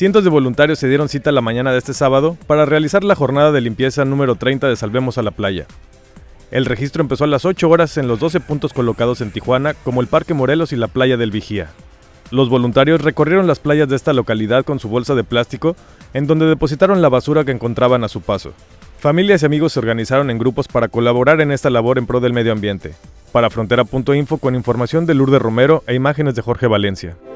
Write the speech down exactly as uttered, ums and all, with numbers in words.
Cientos de voluntarios se dieron cita la mañana de este sábado para realizar la jornada de limpieza número treinta de Salvemos a la Playa. El registro empezó a las ocho horas en los doce puntos colocados en Tijuana, como el Parque Morelos y la Playa del Vigía. Los voluntarios recorrieron las playas de esta localidad con su bolsa de plástico, en donde depositaron la basura que encontraban a su paso. Familias y amigos se organizaron en grupos para colaborar en esta labor en pro del medio ambiente. Para Frontera punto info, con información de Lourdes Romero e imágenes de Jorge Valencia.